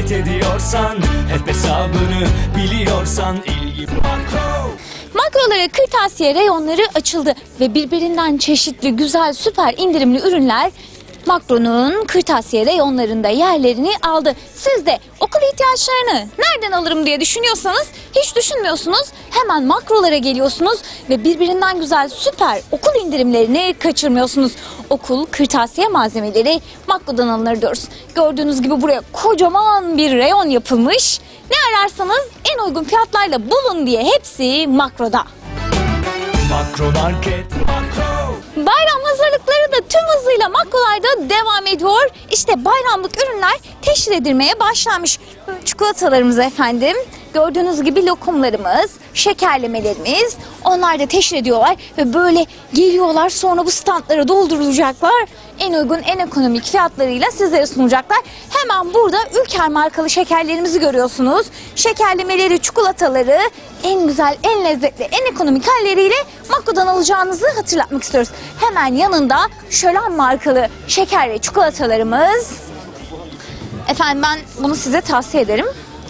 hareket ediyorsan, hep hesabını biliyorsan ilgi Makro. Makrolara kırtasiye reyonları açıldı ve birbirinden çeşitli, güzel, süper indirimli ürünler Makro'nun kırtasiye reyonlarında yerlerini aldı. Siz de okul ihtiyaçlarını nereden alırım diye düşünüyorsanız hiç düşünmüyorsunuz. Hemen Makro'lara geliyorsunuz ve birbirinden güzel, süper okul indirimlerini kaçırmıyorsunuz. Okul kırtasiye malzemeleri Makro'dan alınır diyoruz. Gördüğünüz gibi buraya kocaman bir reyon yapılmış. Ne ararsanız en uygun fiyatlarla bulun diye hepsi Makro'da. Makro Market, Makro. Bayram hazırlıkları da tüm hızıyla Makro'larda devam ediyor. İşte bayramlık ürünler teşhir edilmeye başlanmış. Çikolatalarımız efendim, gördüğünüz gibi lokumlarımız, şekerlemelerimiz, onlar da teşhir ediyorlar ve böyle geliyorlar, sonra bu standları doldurulacaklar. En uygun, en ekonomik fiyatlarıyla sizlere sunacaklar. Hemen burada Ülker markalı şekerlerimizi görüyorsunuz. Şekerlemeleri, çikolataları en güzel, en lezzetli, en ekonomik halleriyle Makro'dan alacağınızı hatırlatmak istiyoruz. Hemen yanında Şölen markalı şeker ve çikolatalarımız. Efendim ben bunu size tavsiye ederim.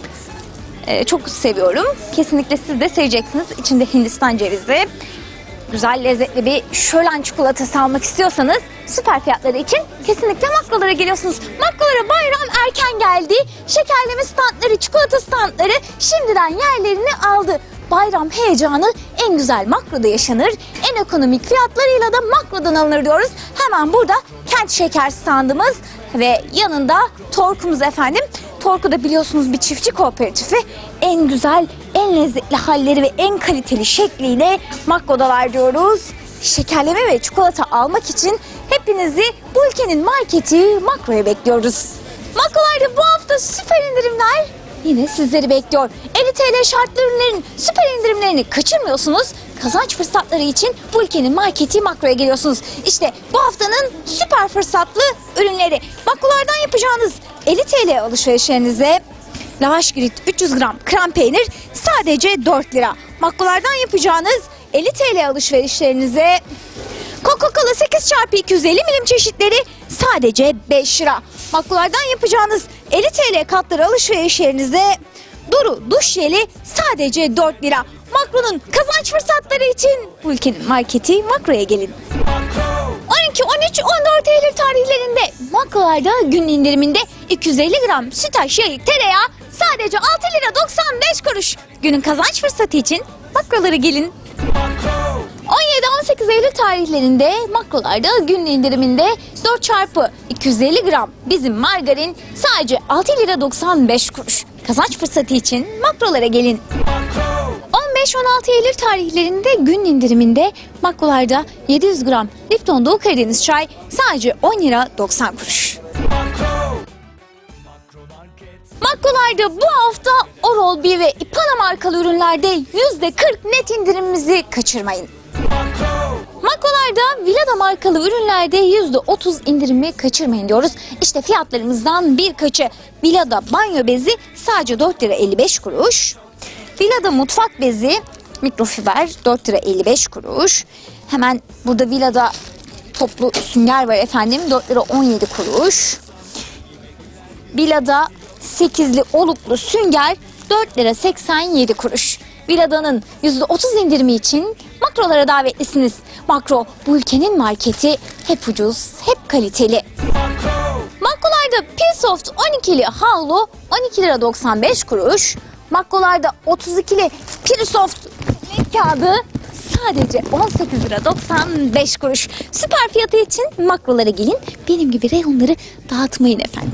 Çok seviyorum. Kesinlikle siz de seveceksiniz. İçinde Hindistan cevizi. Güzel, lezzetli bir Şölen çikolatası almak istiyorsanız süper fiyatları için kesinlikle Makro'lara geliyorsunuz. Makro'lara bayram erken geldi. Şekerleme standları, çikolata standları şimdiden yerlerini aldı. Bayram heyecanı en güzel Makro'da yaşanır. En ekonomik fiyatlarıyla da Makro'dan alınır diyoruz. Hemen burada Kent Şeker standımız ve yanında Torkumuz efendim. Torku da biliyorsunuz bir çiftçi kooperatifi. En güzel, en lezzetli halleri ve en kaliteli şekliyle Makro'dalar diyoruz. Şekerleme ve çikolata almak için hepinizi bu ülkenin marketi Makro'ya bekliyoruz. Makro'larda bu hafta süper indirimler yine sizleri bekliyor. 50 TL şartlı ürünlerin süper indirimlerini kaçırmıyorsunuz. Kazanç fırsatları için bu ülkenin marketi Makro'ya geliyorsunuz. İşte bu haftanın süper fırsatlı ürünleri. Makro'lardan yapacağınız 50 TL alışverişlerinize lavaş grit 300 gram krem peynir sadece 4 lira. Makro'lardan yapacağınız 50 TL alışverişlerinize Coca-Cola 8x250 milim çeşitleri sadece 5 lira. Makro'lardan yapacağınız 50 TL katları alışverişlerinize Duru duş jeli sadece 4 lira. Makro'nun kazanç fırsatları için bu ülkenin marketi Makro'ya gelin. 12, 13, 14 Eylül tarihlerinde Makro'larda gün indiriminde 250 gram sütaş yayık tereyağı sadece 6 lira 95 kuruş. Günün kazanç fırsatı için Makro'lara gelin. 17-18 Eylül tarihlerinde Makro'larda gün indiriminde 4 çarpı 250 gram bizim margarin sadece 6 lira 95 kuruş. Kazanç fırsatı için Makro'lara gelin. 15-16 Eylül tarihlerinde gün indiriminde Makro'larda 700 gram Lipton Doğu Karadeniz çay sadece 10 lira 90 kuruş. Makro'larda bu hafta Oral-B ve Ipana markalı ürünlerde %40 net indirimimizi kaçırmayın. Makro'larda Vilada markalı ürünlerde %30 indirimi kaçırmayın diyoruz. İşte fiyatlarımızdan birkaçı. Vilada banyo bezi sadece 4 lira 55 kuruş. Vilada mutfak bezi mikrofiber 4 lira 55 kuruş. Hemen burada Vilada toplu sünger var efendim 4 lira 17 kuruş. Vilada 8'li oluklu sünger 4 lira 87 kuruş. Vilada'nın %30 indirimi için Makro'lara davetlisiniz. Makro bu ülkenin marketi, hep ucuz, hep kaliteli. Makro'larda Pirsoft 12'li havlu 12 lira 95 kuruş. Makro'larda 32'li Pirsoft kağıdı sadece 18 lira 95 kuruş. Süper fiyatı için Makro'lara gelin. Benim gibi reyonları dağıtmayın efendim.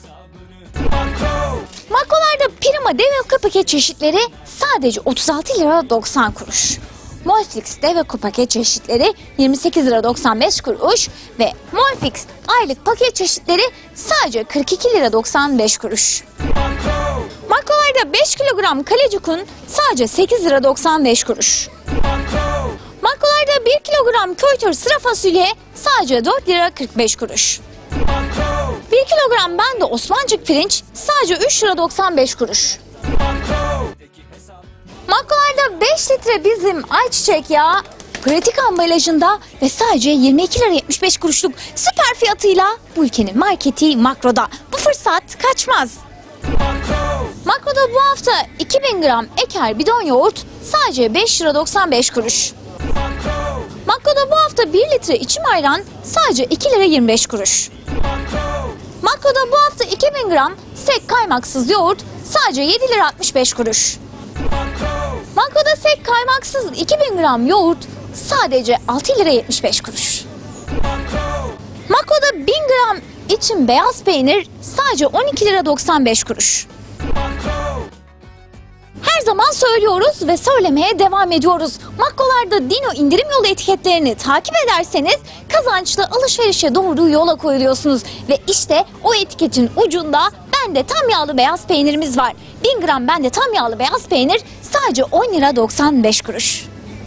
Makro'larda Prima Dev paket çeşitleri sadece 36 lira 90 kuruş. Molfix Dev paket çeşitleri 28 lira 95 kuruş ve Molfix aylık paket çeşitleri sadece 42 lira 95 kuruş. Makro'larda 5 kilogram kalecikun sadece 8 lira 95 kuruş. Makro'larda 1 kilogram köy sıra fasulye sadece 4 lira 45 kuruş. 1 kilogram bende Osmancık pirinç sadece 3 lira 95 kuruş. Makro'larda 5 litre bizim ayçiçek yağı pratik ambalajında ve sadece 22 lira 75 kuruşluk süper fiyatıyla bu ülkenin marketi Makro'da. Bu fırsat kaçmaz. hafta 2000 gram Eker bidon yoğurt sadece 5 lira 95 kuruş. Makro'da bu hafta 1 litre içim ayran sadece 2 lira 25 kuruş. Makro'da bu hafta 2000 gram sek kaymaksız yoğurt sadece 7 lira 65 kuruş. Makro'da sek kaymaksız 2000 gram yoğurt sadece 6 lira 75 kuruş. Makro'da 1000 gram içim beyaz peynir sadece 12 lira 95 kuruş. Her zaman söylüyoruz ve söylemeye devam ediyoruz. Makrolarda Dino indirim yolu etiketlerini takip ederseniz kazançlı alışverişe doğru yola koyuluyorsunuz. Ve işte o etiketin ucunda Bende tam yağlı beyaz peynirimiz var. 1000 gram Bende tam yağlı beyaz peynir sadece 10 lira 95 kuruş.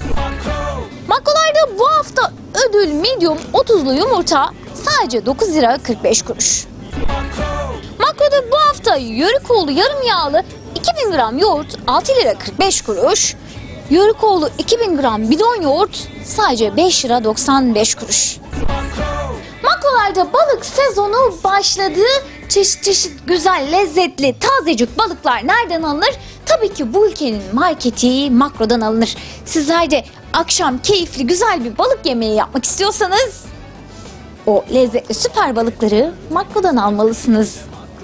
Makrolarda bu hafta ödül medium 30'lu yumurta sadece 9 lira 45 kuruş. Makroda bu hafta Yörükoğlu yarım yağlı 2000 gram yoğurt 6 lira 45 kuruş. Yörükoğlu 2000 gram bidon yoğurt sadece 5 lira 95 kuruş. Makrolarda balık sezonu başladı. Çeşit çeşit güzel, lezzetli, tazecik balıklar nereden alınır? Tabii ki bu ülkenin marketi Makro'dan alınır. Sizler de akşam keyifli güzel bir balık yemeği yapmak istiyorsanız o lezzetli süper balıkları Makro'dan almalısınız.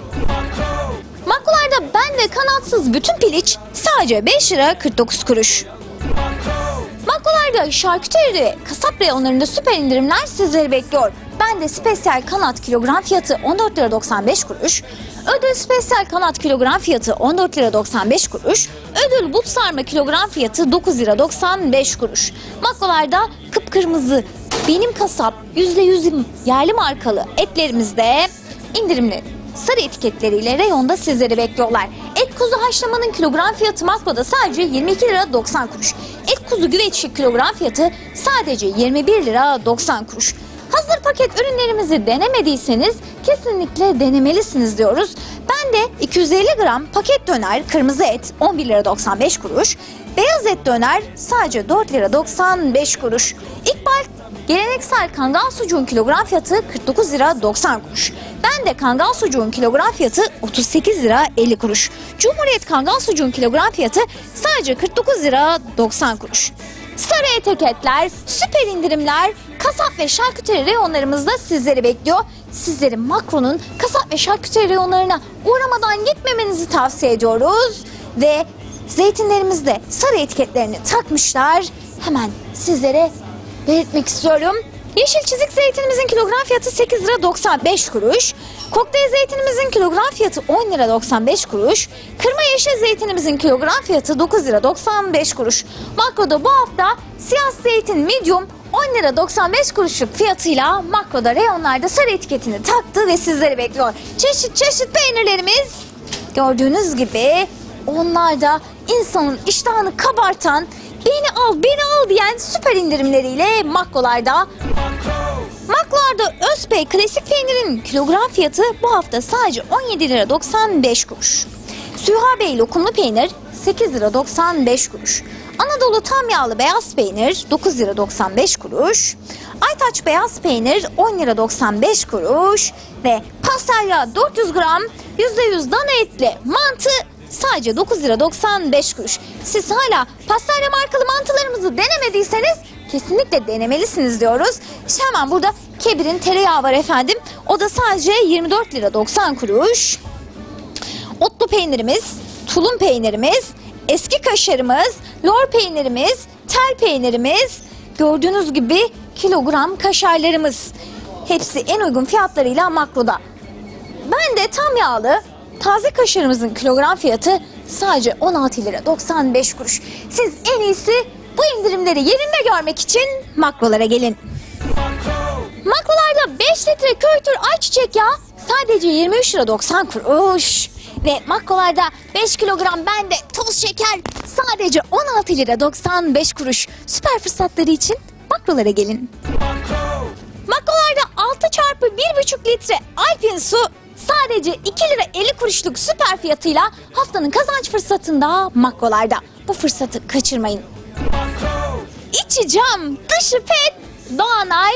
Makrolarda Bende kanatsız bütün piliç sadece 5 lira 49 kuruş. Makrolarda şarküteri kasap reyonlarında süper indirimler sizleri bekliyor. Bende spesiyel kanat kilogram fiyatı 14 lira 95 kuruş. Ödül spesiyel kanat kilogram fiyatı 14 lira 95 kuruş. Ödül but sarma kilogram fiyatı 9 lira 95 kuruş. Makrolarda kıpkırmızı benim kasap %100 yerli markalı etlerimizde indirimli sarı etiketleriyle reyonda sizleri bekliyorlar. Et kuzu haşlamanın kilogram fiyatı Makro'da sadece 22 lira 90 kuruş. Et kuzu güveçi kilogram fiyatı sadece 21 lira 90 kuruş. Hazır paket ürünlerimizi denemediyseniz kesinlikle denemelisiniz diyoruz. Bende 250 gram paket döner kırmızı et 11 lira 95 kuruş. Beyaz et döner sadece 4 lira 95 kuruş. İkbal geleneksel kangal sucuğun kilogram fiyatı 49 lira 90 kuruş. Bende kangal sucuğun kilogram fiyatı 38 lira 50 kuruş. Cumhuriyet kangal sucuğun kilogram fiyatı sadece 49 lira 90 kuruş. Sarı etiketler, süper indirimler, kasap ve şarküteri reyonlarımızda sizleri bekliyor. Sizleri Makro'nun kasap ve şarküteri reyonlarına uğramadan gitmemenizi tavsiye ediyoruz. Ve zeytinlerimizde sarı etiketlerini takmışlar. Hemen sizlere belirtmek istiyorum. Yeşil çizik zeytinimizin kilogram fiyatı 8 lira 95 kuruş. Kokteyl zeytinimizin kilogram fiyatı 10 lira 95 kuruş. Kırma yeşil zeytinimizin kilogram fiyatı 9 lira 95 kuruş. Makroda bu hafta siyah zeytin medium 10 lira 95 kuruşluk fiyatıyla Makroda reyonlarda sarı etiketini taktı ve sizleri bekliyor. Çeşit çeşit peynirlerimiz gördüğünüz gibi onlar da insanın iştahını kabartan beni al diyen süper indirimleriyle Makrolarda. Makrolarda Özbey klasik peynirin kilogram fiyatı bu hafta sadece 17 lira 95 kuruş. Süha lokumlu peynir 8 lira 95 kuruş. Anadolu tam yağlı beyaz peynir 9 lira 95 kuruş. Aytaç beyaz peynir 10 lira 95 kuruş. Ve pastelya 400 gram %100 dana etli mantı sadece 9 lira 95 kuruş. Siz hala pastelya markalı mantılarımızı denemediyseniz kesinlikle denemelisiniz diyoruz. İşte hemen burada Kebir'in tereyağı var efendim. O da sadece 24 lira 90 kuruş. Otlu peynirimiz, tulum peynirimiz, eski kaşarımız, lor peynirimiz, tel peynirimiz, gördüğünüz gibi kilogram kaşarlarımız. Hepsi en uygun fiyatlarıyla Makro'da. Bende tam yağlı taze kaşarımızın kilogram fiyatı sadece 16 lira 95 kuruş. Siz en iyisi bu indirimleri yerinde görmek için Makrolara gelin. Makrolarda 5 litre Köytür ayçiçek yağı sadece 23 lira 90 kuruş. Ve Makrolarda 5 kilogram Bende toz şeker sadece 16 lira 95 kuruş. Süper fırsatları için Makrolara gelin. Makrolarda 6 çarpı 1,5 litre Alpin su sadece 2 lira 50 kuruşluk süper fiyatıyla haftanın kazanç fırsatında Makrolarda. Bu fırsatı kaçırmayın. İçi cam, dışı pet, Doğanay.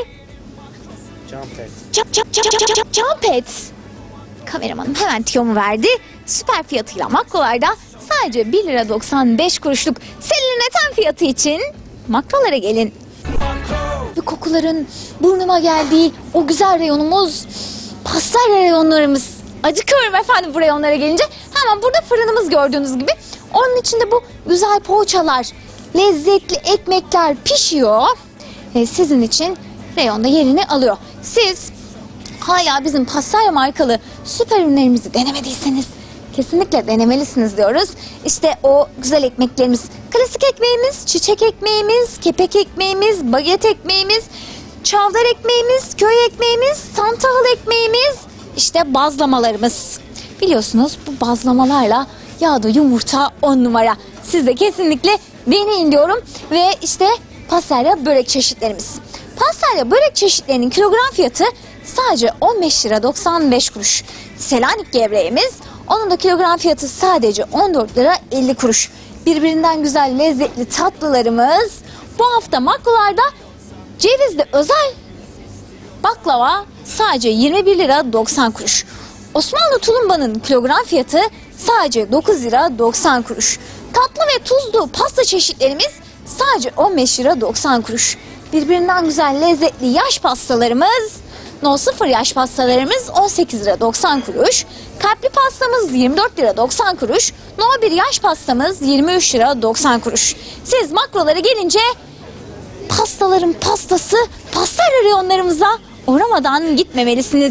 Cam pet. Kameramanım hemen tiyomu verdi. Süper fiyatıyla Makrolarda sadece 1 lira 95 kuruşluk serinleten fiyatı için Makrolara gelin. Ve kokuların burnuma geldiği o güzel reyonumuz, pastane reyonlarımız. Acıkıyorum efendim bu reyonlara gelince. Hemen burada fırınımız gördüğünüz gibi. Onun içinde bu güzel poğaçalar, lezzetli ekmekler pişiyor. Ve sizin için reyonda yerini alıyor. Siz hala bizim pastane markalı süper ürünlerimizi denemediyseniz kesinlikle denemelisiniz diyoruz. İşte o güzel ekmeklerimiz, klasik ekmeğimiz, çiçek ekmeğimiz, kepek ekmeğimiz, baget ekmeğimiz, çavdar ekmeğimiz, köy ekmeğimiz, santal ekmeğimiz, işte bazlamalarımız. Biliyorsunuz bu bazlamalarla yağda yumurta 10 numara. Siz de kesinlikle deneyin diyorum. Ve işte pastelya börek çeşitlerimiz. Pastelya börek çeşitlerinin kilogram fiyatı sadece 15 lira 95 kuruş. Selanik gevreğimiz, onun da kilogram fiyatı sadece 14 lira 50 kuruş. Birbirinden güzel lezzetli tatlılarımız. Bu hafta Makrolar'da cevizli özel baklava sadece 21 lira 90 kuruş. Osmanlı tulumbanın kilogram fiyatı sadece 9 lira 90 kuruş. Tatlı ve tuzlu pasta çeşitlerimiz sadece 15 lira 90 kuruş. Birbirinden güzel lezzetli yaş pastalarımız, No 0 yaş pastalarımız 18 lira 90 kuruş. Kalpli pastamız 24 lira 90 kuruş. No 1 yaş pastamız 23 lira 90 kuruş. Siz Makrolara gelince pastaların pastası pastane reyonlarımıza uğramadan gitmemelisiniz.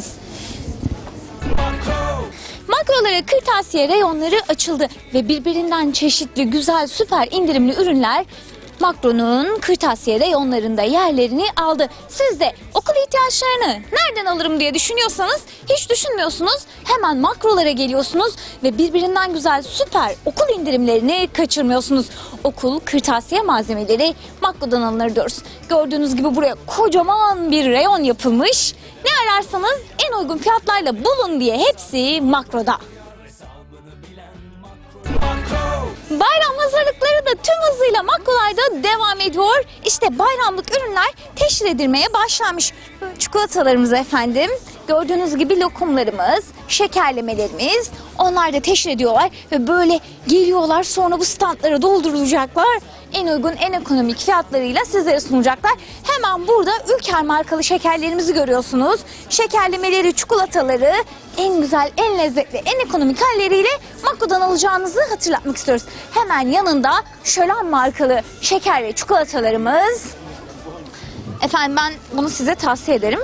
Makrolara kırtasiye reyonları açıldı ve birbirinden çeşitli güzel süper indirimli ürünler Makro'nun kırtasiye reyonlarında yerlerini aldı. Siz de okul ihtiyaçlarını nereden alırım diye düşünüyorsanız hiç düşünmüyorsunuz. Hemen Makrolara geliyorsunuz ve birbirinden güzel süper okul indirimlerini kaçırmıyorsunuz. Okul kırtasiye malzemeleri Makro'dan alınır diyoruz. Gördüğünüz gibi buraya kocaman bir reyon yapılmış. Ne ararsanız en uygun fiyatlarla bulun diye hepsi Makro'da. Bayram hazırlıkları da tüm hızıyla Makrolar'da devam ediyor. İşte bayramlık ürünler teşhir edilmeye başlanmış. Çikolatalarımız efendim, gördüğünüz gibi lokumlarımız, şekerlemelerimiz, onlar da teşhir ediyorlar ve böyle geliyorlar, sonra bu standlara doldurulacaklar. En uygun, en ekonomik fiyatlarıyla sizlere sunacaklar. Hemen burada Ülker markalı şekerlerimizi görüyorsunuz. Şekerlemeleri, çikolataları en güzel, en lezzetli, en ekonomik halleriyle Makro'dan alacağınızı hatırlatmak istiyoruz. Hemen yanında Şölen markalı şeker ve çikolatalarımız. Efendim ben bunu size tavsiye ederim.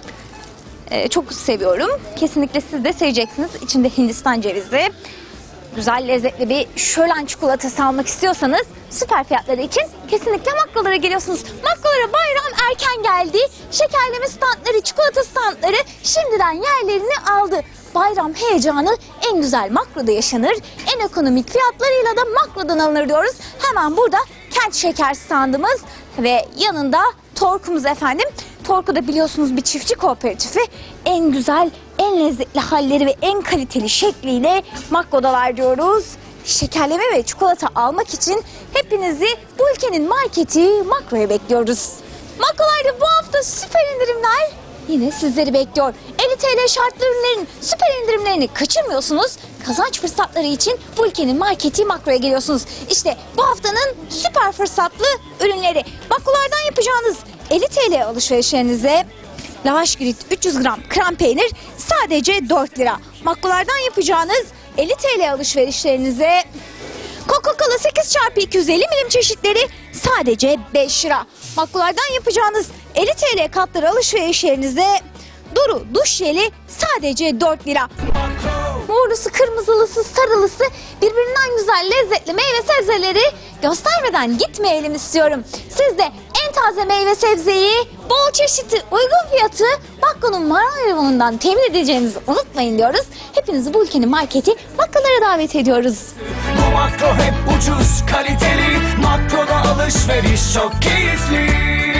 Çok seviyorum. Kesinlikle siz de seveceksiniz. İçinde Hindistan cevizi. Güzel lezzetli bir şölen çikolatası almak istiyorsanız süper fiyatları için kesinlikle Makrolara geliyorsunuz. Makrolara bayram erken geldi. Şekerleme standları, çikolata standları şimdiden yerlerini aldı. Bayram heyecanı en güzel Makro'da yaşanır. En ekonomik fiyatlarıyla da Makro'dan alınır diyoruz. Hemen burada Kent Şeker standımız ve yanında Torkumuz efendim. Torku da biliyorsunuz bir çiftçi kooperatifi. En güzel, en lezzetli halleri ve en kaliteli şekliyle Makro'dalar diyoruz. Şekerleme ve çikolata almak için hepinizi bu ülkenin marketi Makro'ya bekliyoruz. Makrolar'da bu hafta süper indirimler yine sizleri bekliyor. 50 TL şartlı ürünlerin süper indirimlerini kaçırmıyorsunuz. Kazanç fırsatları için bu ülkenin marketi Makro'ya geliyorsunuz. İşte bu haftanın süper fırsatlı ürünleri. Makrolardan yapacağınız 50 TL alışverişlerinize lavaş grit 300 gram krem peynir sadece 4 lira. Makrolardan yapacağınız 50 TL alışverişlerinize Coca-Cola 8x250 milim çeşitleri sadece 5 lira. Makrolardan yapacağınız 50 TL katları alışverişlerinize Duru duş jeli sadece 4 lira. Morlusu, kırmızılısı, sarılısı birbirinden güzel lezzetli meyve sebzeleri göstermeden gitmeyelim istiyorum. Siz de en taze meyve sebzeyi bol çeşitli uygun fiyatı Makro'nun Maran reyonundan temin edeceğinizi unutmayın diyoruz. Hepinizi bu ülkenin marketi Makro'lara davet ediyoruz. Bu Makro hep ucuz, kaliteli. Makro'da alışveriş çok keyifli.